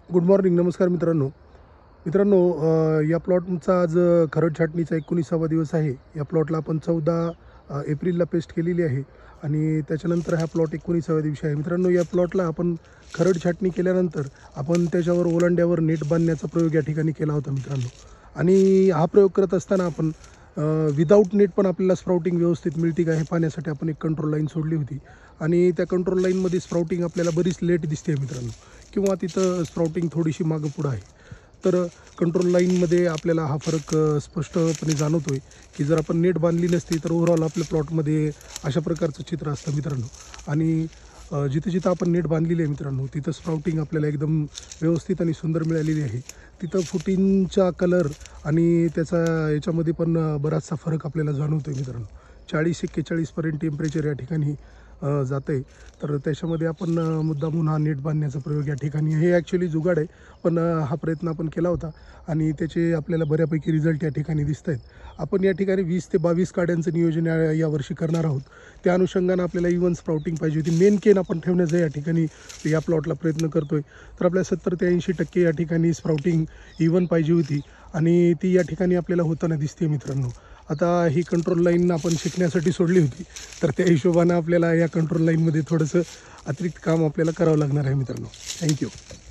Good morning. नमस्कार मित्रांनो. या प्लॉटचा आज खरड छाटणीचा 19वा दिवस आहे. या प्लॉटला आपण 14 एप्रिलला पेस्ट केलेली आहे आणि त्याच्यानंतर हा प्लॉट 19व्या दिवशी आहे. मित्रांनो, या प्लॉटला आपण खरड छाटणी केल्यानंतर आपण त्याच्यावर ओलांड्यावर नेट बांधण्याचा प्रयोग या ठिकाणी केला होता मित्रांनो. आणि हा प्रयोग करत असताना आपण विदाऊट नेट पण आपल्याला स्प्राउटिंग व्यवस्थित मिळते का हे पाहण्यासाठी आपण एक कंट्रोल लाईन सोडली होती आणि त्या कंट्रोल लाईनमध्ये स्प्राउटिंग आपल्याला बरीच लेट दिसते मित्रांनो, किंवा तिथं स्प्राउटिंग थोडीशी मागं पुढं आहे. तर कंट्रोल लाईनमध्ये आपल्याला हा फरक स्पष्टपणे जाणवतो आहे की जर आपण नेट बांधली नसती तर ओव्हरऑल आपल्या प्लॉटमध्ये अशा प्रकारचं चित्र असतं मित्रांनो. आणि जिथे जिथं आपण नेट बांधलेली आहे मित्रांनो, तिथं स्प्राउटिंग आपल्याला एकदम व्यवस्थित आणि सुंदर मिळालेली आहे. तिथं फुटिंगचा कलर आणि त्याचा याच्यामध्ये पण बराचसा फरक आपल्याला जाणवतो आहे मित्रांनो. 40-41पर्यंत टेम्परेचर या ठिकाणी जातं आहे. तर त्याच्यामध्ये आपण मुद्दामून हा नेट बांधण्याचा प्रयोग या ठिकाणी, हे ॲक्च्युली जुगाड आहे, पण हा प्रयत्न आपण केला होता आणि त्याचे आपल्याला बऱ्यापैकी रिझल्ट या ठिकाणी दिसत आहेत. आपण या ठिकाणी 20 ते 22 काड्यांचं नियोजन यावर्षी करणार आहोत. त्या अनुषंगानं आपल्याला इव्हन स्प्राउटिंग पाहिजे होती. मेन केन आपण ठेवण्याचा या ठिकाणी या प्लॉटला प्रयत्न करतो आहे. तर आपल्याला 70 ते 80% या ठिकाणी स्प्राउटिंग इव्हन पाहिजे होती आणि ती या ठिकाणी आपल्याला होताना दिसते मित्रांनो. आता ही कंट्रोल लाईन आपण शिकण्यासाठी सोडली होती, तर त्या हिशोबानं आपल्याला या कंट्रोल लाईनमध्ये थोडंसं अतिरिक्त काम आपल्याला करावं लागणार आहे मित्रांनो. थँक्यू.